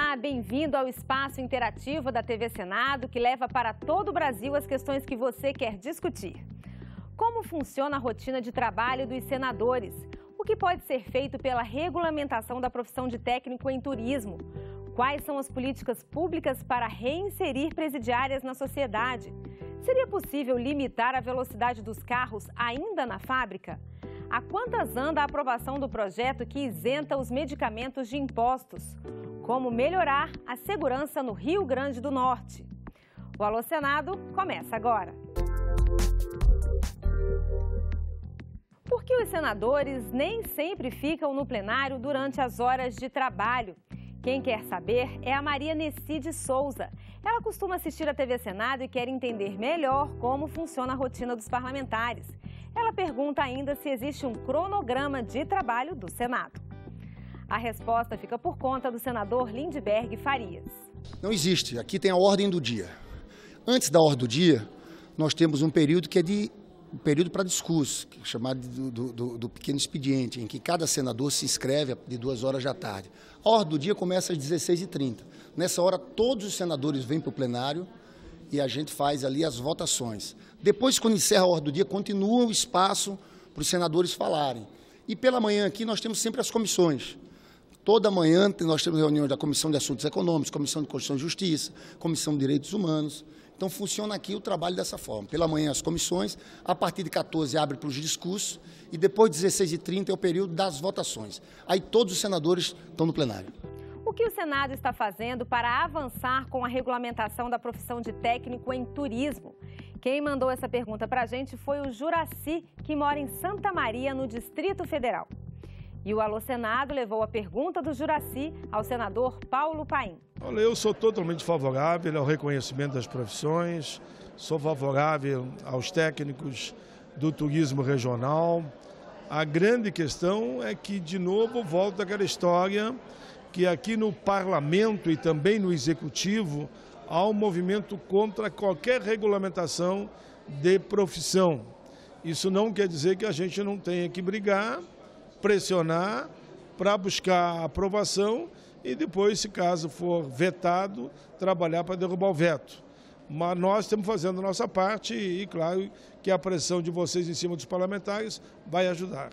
Olá, bem-vindo ao espaço interativo da TV Senado, que leva para todo o Brasil as questões que você quer discutir. Como funciona a rotina de trabalho dos senadores? O que pode ser feito pela regulamentação da profissão de técnico em turismo? Quais são as políticas públicas para reinserir presidiárias na sociedade? Seria possível limitar a velocidade dos carros ainda na fábrica? A quantas anda a aprovação do projeto que isenta os medicamentos de impostos? Como melhorar a segurança no Rio Grande do Norte? O Alô Senado começa agora. Por que os senadores nem sempre ficam no plenário durante as horas de trabalho? Quem quer saber é a Maria Nessi de Souza. Ela costuma assistir a TV Senado e quer entender melhor como funciona a rotina dos parlamentares. Ela pergunta ainda se existe um cronograma de trabalho do Senado. A resposta fica por conta do senador Lindbergh Farias. Não existe. Aqui tem a ordem do dia. Antes da ordem do dia, nós temos um período que é um período para discurso, que é chamado do pequeno expediente, em que cada senador se inscreve de 2 horas da tarde. A ordem do dia começa às 16h30. Nessa hora, todos os senadores vêm para o plenário e a gente faz ali as votações. Depois, quando encerra a ordem do dia, continua o espaço para os senadores falarem. E pela manhã aqui nós temos sempre as comissões. Toda manhã nós temos reuniões da Comissão de Assuntos Econômicos, Comissão de Constituição e Justiça, Comissão de Direitos Humanos. Então funciona aqui o trabalho dessa forma. Pela manhã as comissões, a partir de 14 abre para os discursos e depois de 16h30 é o período das votações. Aí todos os senadores estão no plenário. O que o Senado está fazendo para avançar com a regulamentação da profissão de técnico em turismo? Quem mandou essa pergunta para a gente foi o Juraci, que mora em Santa Maria, no Distrito Federal. E o Alô Senado levou a pergunta do Juraci ao senador Paulo Paim. Olha, eu sou totalmente favorável ao reconhecimento das profissões, sou favorável aos técnicos do turismo regional. A grande questão é que, de novo, volta aquela história que aqui no Parlamento e também no Executivo há um movimento contra qualquer regulamentação de profissão. Isso não quer dizer que a gente não tenha que brigar, pressionar para buscar aprovação e depois, se caso for vetado, trabalhar para derrubar o veto. Mas nós estamos fazendo a nossa parte e, claro, que a pressão de vocês em cima dos parlamentares vai ajudar.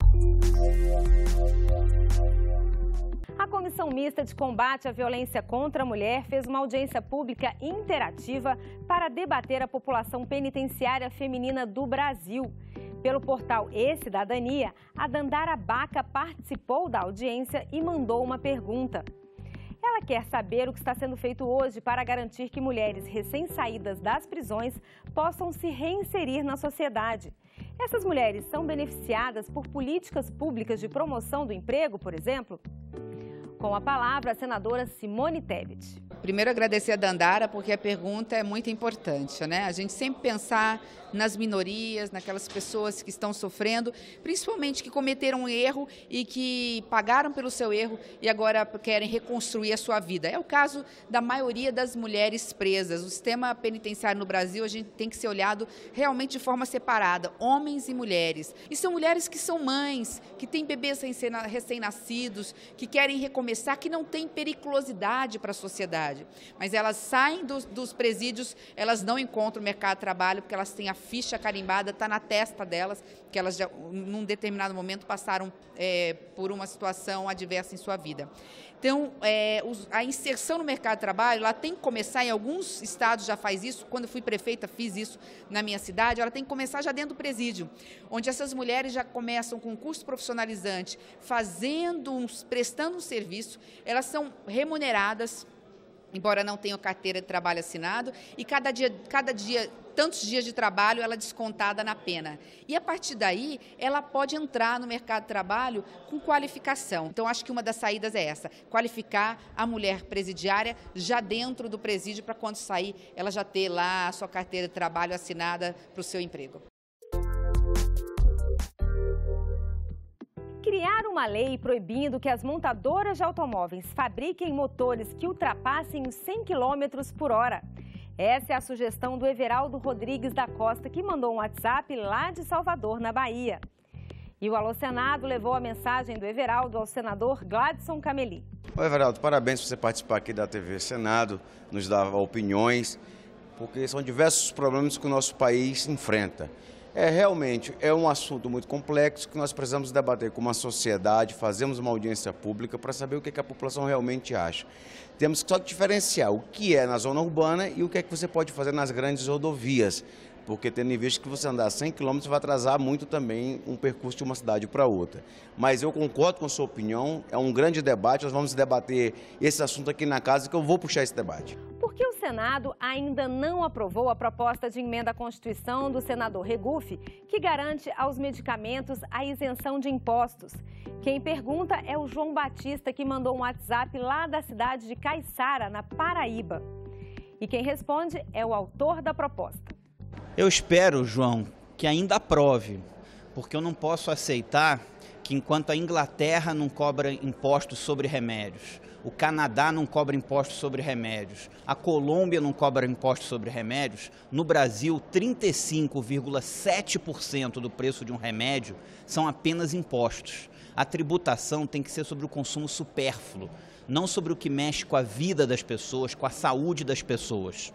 A Comissão Mista de Combate à Violência contra a Mulher fez uma audiência pública interativa para debater a população penitenciária feminina do Brasil. Pelo portal E-Cidadania, a Dandara Baca participou da audiência e mandou uma pergunta. Ela quer saber o que está sendo feito hoje para garantir que mulheres recém-saídas das prisões possam se reinserir na sociedade. Essas mulheres são beneficiadas por políticas públicas de promoção do emprego, por exemplo? Com a palavra, a senadora Simone Tebet. Primeiro, agradecer a Dandara, porque a pergunta é muito importante, né? A gente sempre pensar nas minorias, naquelas pessoas que estão sofrendo, principalmente que cometeram um erro e que pagaram pelo seu erro e agora querem reconstruir a sua vida. É o caso da maioria das mulheres presas. O sistema penitenciário no Brasil, a gente tem que ser olhado realmente de forma separada, homens e mulheres. E são mulheres que são mães, que têm bebês recém-nascidos, que querem recomeçar, que não têm periculosidade para a sociedade. Mas elas saem dos presídios, elas não encontram o mercado de trabalho, porque elas têm a ficha carimbada, está na testa delas, que elas já, num determinado momento, passaram por uma situação adversa em sua vida. Então, a inserção no mercado de trabalho, ela tem que começar, em alguns estados já faz isso, quando eu fui prefeita fiz isso na minha cidade, ela tem que começar já dentro do presídio, onde essas mulheres já começam com um curso profissionalizante, prestando um serviço, elas são remuneradas, embora não tenham carteira de trabalho assinado, e cada dia, tantos dias de trabalho, ela é descontada na pena. E a partir daí, ela pode entrar no mercado de trabalho com qualificação. Então, acho que uma das saídas é essa, qualificar a mulher presidiária já dentro do presídio, para quando sair, ela já ter lá a sua carteira de trabalho assinada para o seu emprego. Criar uma lei proibindo que as montadoras de automóveis fabriquem motores que ultrapassem os 100 km por hora. Essa é a sugestão do Everaldo Rodrigues da Costa, que mandou um WhatsApp lá de Salvador, na Bahia. E o Alô Senado levou a mensagem do Everaldo ao senador Gladson Cameli. Oi, Everaldo, parabéns por você participar aqui da TV Senado, nos dar opiniões, porque são diversos problemas que o nosso país enfrenta. Realmente é um assunto muito complexo que nós precisamos debater com uma sociedade, fazemos uma audiência pública para saber o que a população realmente acha. Temos só que diferenciar o que é na zona urbana e o que é que você pode fazer nas grandes rodovias, porque tendo em vista que você andar 100 km vai atrasar muito também um percurso de uma cidade para outra. Mas eu concordo com a sua opinião, é um grande debate, nós vamos debater esse assunto aqui na casa, que eu vou puxar esse debate. Por que o Senado ainda não aprovou a proposta de emenda à Constituição do senador Regufe, que garante aos medicamentos a isenção de impostos? Quem pergunta é o João Batista, que mandou um WhatsApp lá da cidade de Caiçara, na Paraíba. E quem responde é o autor da proposta. Eu espero, João, que ainda aprove, porque eu não posso aceitar que enquanto a Inglaterra não cobra impostos sobre remédios, o Canadá não cobra impostos sobre remédios, a Colômbia não cobra impostos sobre remédios, no Brasil 35,7% do preço de um remédio são apenas impostos. A tributação tem que ser sobre o consumo supérfluo, não sobre o que mexe com a vida das pessoas, com a saúde das pessoas.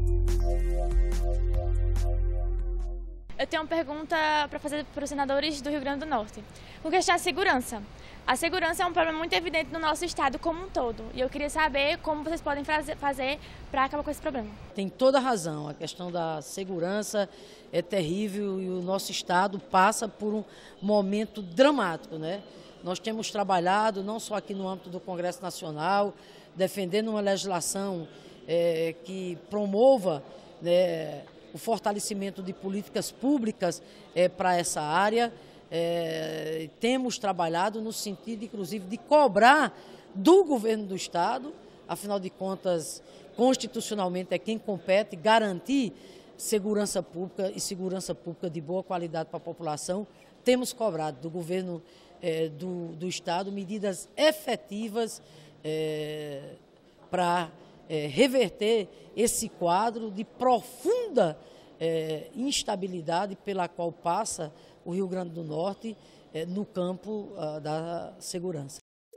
Eu tenho uma pergunta para fazer para os senadores do Rio Grande do Norte. Com questão à segurança. A segurança é um problema muito evidente no nosso estado como um todo. E eu queria saber como vocês podem fazer para acabar com esse problema. Tem toda a razão. A questão da segurança é terrível e o nosso estado passa por um momento dramático, né? Nós temos trabalhado, não só aqui no âmbito do Congresso Nacional, defendendo uma legislação que promova, né, o fortalecimento de políticas públicas para essa área. Temos trabalhado no sentido, inclusive, de cobrar do governo do Estado, afinal de contas, constitucionalmente é quem compete garantir segurança pública e segurança pública de boa qualidade para a população. Temos cobrado do governo do Estado medidas efetivas para reverter esse quadro de profunda instabilidade pela qual passa o Rio Grande do Norte no campo da segurança.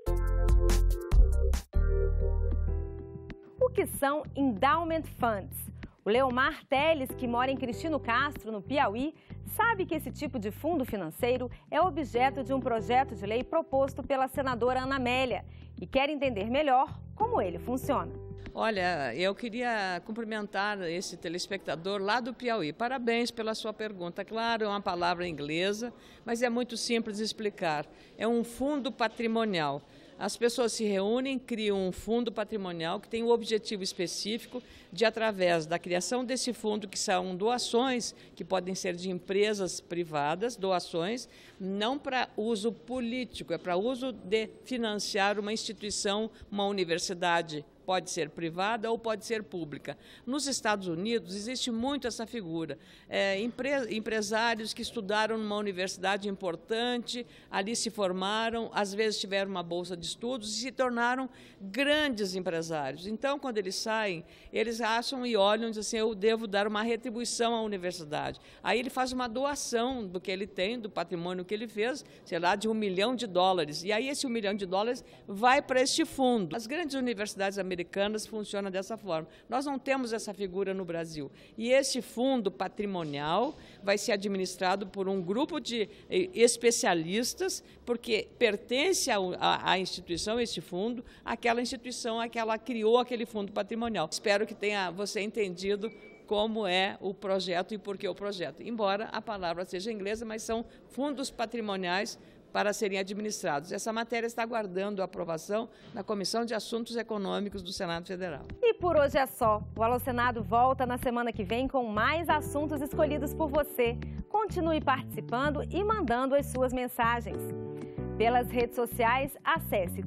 O que são Endowment Funds? O Leomar Teles, que mora em Cristino Castro, no Piauí, sabe que esse tipo de fundo financeiro é objeto de um projeto de lei proposto pela senadora Ana Amélia e quer entender melhor como ele funciona. Olha, eu queria cumprimentar esse telespectador lá do Piauí. Parabéns pela sua pergunta. Claro, é uma palavra inglesa, mas é muito simples de explicar. É um fundo patrimonial. As pessoas se reúnem, criam um fundo patrimonial que tem o objetivo específico de, através da criação desse fundo, que são doações, que podem ser de empresas privadas, doações, não para uso político, é para uso de financiar uma instituição, uma universidade. Pode ser privada ou pode ser pública. Nos Estados Unidos existe muito essa figura. Empresários que estudaram numa universidade importante, ali se formaram, às vezes tiveram uma bolsa de estudos e se tornaram grandes empresários. Então, quando eles saem, eles acham e olham e dizem assim, eu devo dar uma retribuição à universidade. Aí ele faz uma doação do que ele tem, do patrimônio que ele fez, sei lá, de $1 milhão. E aí esse $1 milhão vai para este fundo. As grandes universidades americanas funcionam dessa forma. Nós não temos essa figura no Brasil. E esse fundo patrimonial vai ser administrado por um grupo de especialistas, porque pertence à instituição, esse fundo, àquela instituição a que ela criou aquele fundo patrimonial. Espero que tenha você entendido como é o projeto e por que o projeto. Embora a palavra seja inglesa, mas são fundos patrimoniais para serem administrados. Essa matéria está aguardando a aprovação na Comissão de Assuntos Econômicos do Senado Federal. E por hoje é só. O Alô Senado volta na semana que vem com mais assuntos escolhidos por você. Continue participando e mandando as suas mensagens. Pelas redes sociais, acesse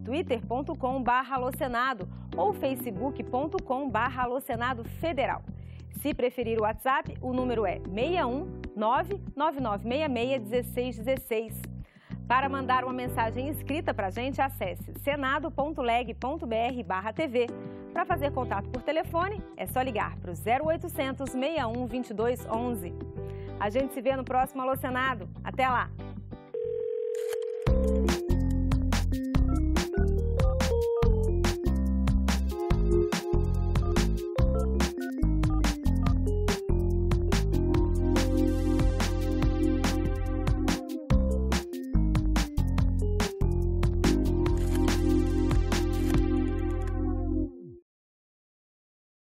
twitter.com/alosenado ou facebook.com/alosenado federal. Se preferir o WhatsApp, o número é 61 999661616. Para mandar uma mensagem escrita para a gente, acesse senado.leg.br/TV. Para fazer contato por telefone, é só ligar para o 0800 61 22 11. A gente se vê no próximo Alô Senado. Até lá!